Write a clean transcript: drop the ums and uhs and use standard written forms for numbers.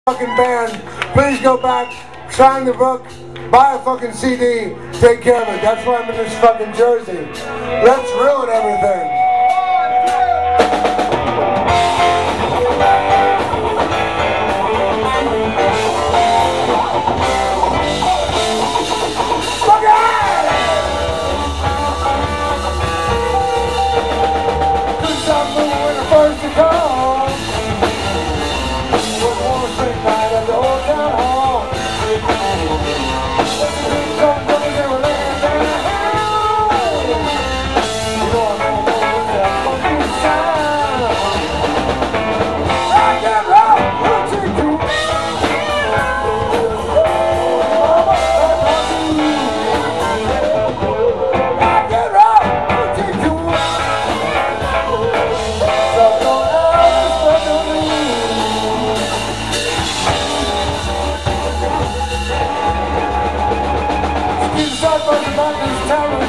fucking band. Please go back, sign the book, buy a fucking CD, take care of it. That's why I'm in this fucking jersey. Let's ruin everything. First to come was one straight night at the old town hall. Some brothers they were laying down. You know I'm gonna go with that fucking sound. Rock and roll, one, two, three. Rock and roll, one, two, three. Inside by the mountains, tower.